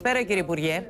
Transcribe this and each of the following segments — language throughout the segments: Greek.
Καλησπέρα κύριε Υπουργέ.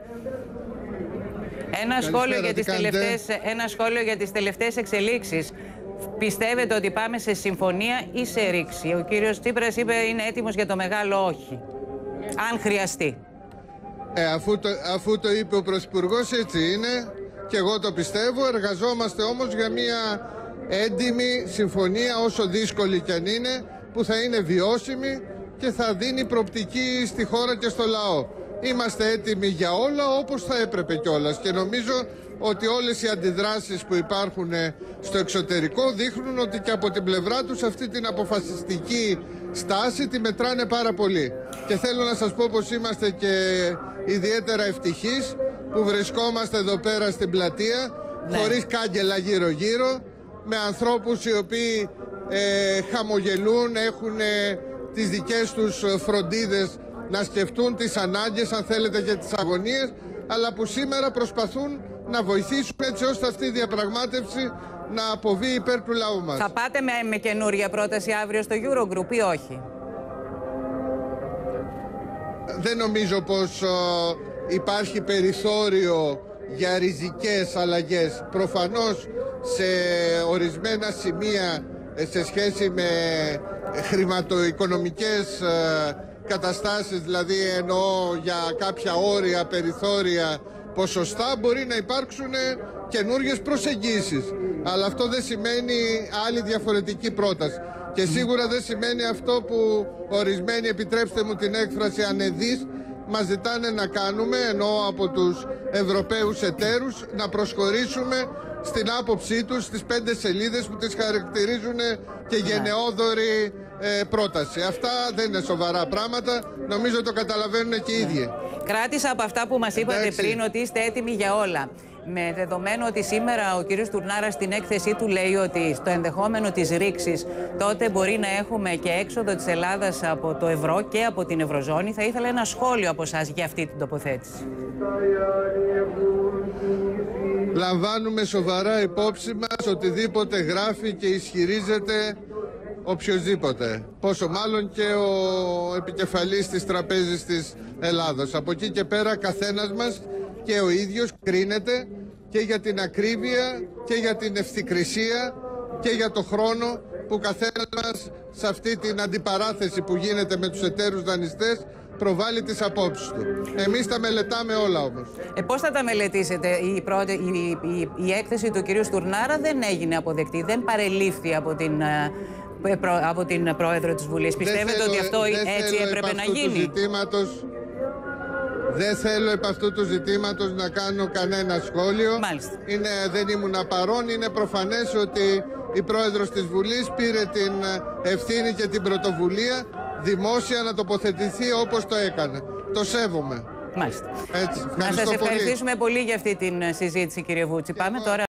Ένα σχόλιο για τις τελευταίες εξελίξεις. Πιστεύετε ότι πάμε σε συμφωνία ή σε ρήξη? Ο κύριος Τσίπρας είπε είναι έτοιμος για το μεγάλο όχι, αν χρειαστεί. Αφού το είπε ο Πρωθυπουργός, έτσι είναι και εγώ το πιστεύω. Εργαζόμαστε όμως για μια έντιμη συμφωνία, όσο δύσκολη κι αν είναι, που θα είναι βιώσιμη και θα δίνει προοπτική στη χώρα και στο λαό. Είμαστε έτοιμοι για όλα, όπως θα έπρεπε κιόλας, και νομίζω ότι όλες οι αντιδράσεις που υπάρχουν στο εξωτερικό δείχνουν ότι και από την πλευρά τους αυτή την αποφασιστική στάση τη μετράνε πάρα πολύ. Και θέλω να σας πω πως είμαστε και ιδιαίτερα ευτυχείς που βρισκόμαστε εδώ πέρα στην πλατεία, χωρίς κάγκελα γύρω-γύρω, με ανθρώπους οι οποίοι χαμογελούν, έχουν τις δικές τους φροντίδες να σκεφτούν τις ανάγκες, αν θέλετε, και τις αγωνίες, αλλά που σήμερα προσπαθούν να βοηθήσουν έτσι ώστε αυτή η διαπραγμάτευση να αποβεί υπέρ του λαού μας. Θα πάτε με καινούρια πρόταση αύριο στο Eurogroup ή όχι? Δεν νομίζω πως υπάρχει περιθώριο για ριζικές αλλαγές. Προφανώς σε ορισμένα σημεία σε σχέση με χρηματοοικονομικές καταστάσεις, δηλαδή εννοώ για κάποια όρια, περιθώρια, ποσοστά, μπορεί να υπάρξουν καινούργιες προσεγγίσεις. Αλλά αυτό δεν σημαίνει άλλη διαφορετική πρόταση. Και σίγουρα δεν σημαίνει αυτό που ορισμένοι, επιτρέψτε μου την έκφραση, ανεδείς, μας ζητάνε να κάνουμε, εννοώ από τους Ευρωπαίους εταίρους, να προσχωρήσουμε στην άποψή τους στις 5 σελίδες που τις χαρακτηρίζουν και γενναιόδορη πρόταση. Αυτά δεν είναι σοβαρά πράγματα, νομίζω το καταλαβαίνουν και οι ίδιοι. Κράτησα από αυτά που μας είπατε πριν ότι είστε έτοιμοι για όλα. Με δεδομένο ότι σήμερα ο κύριος Τουρνάρας στην έκθεσή του λέει ότι στο ενδεχόμενο της ρήξης τότε μπορεί να έχουμε και έξοδο της Ελλάδας από το ευρώ και από την Ευρωζώνη, θα ήθελα ένα σχόλιο από εσάς για αυτή την τοποθέτηση. Λαμβάνουμε σοβαρά υπόψη μας οτιδήποτε γράφει και ισχυρίζεται οποιοσδήποτε. Πόσο μάλλον και ο επικεφαλής της Τραπέζης της Ελλάδος. Από εκεί και πέρα καθένας μας και ο ίδιος κρίνεται και για την ακρίβεια και για την ευθυκρισία και για το χρόνο που καθένας μας σε αυτή την αντιπαράθεση που γίνεται με τους εταίρους δανειστές προβάλλει τις απόψεις του. Εμείς τα μελετάμε όλα όμως. Πώς θα τα μελετήσετε? Η έκθεση του κυρίου Στουρνάρα δεν έγινε αποδεκτή, δεν παρελήφθη από την πρόεδρο της Βουλής. Πιστεύετε ότι αυτό έτσι έπρεπε να γίνει? Δεν θέλω επ' αυτού του ζητήματος να κάνω κανένα σχόλιο. Μάλιστα. Δεν ήμουν παρόν. Είναι προφανές ότι η πρόεδρος της Βουλής πήρε την ευθύνη και την πρωτοβουλία δημόσια να τοποθετηθεί όπως το έκανε. Το σέβομαι. Μάλιστα. Έτσι, να σας ευχαριστήσουμε πολύ για αυτή την συζήτηση, κύριε Βούτση. Πάμε τώρα.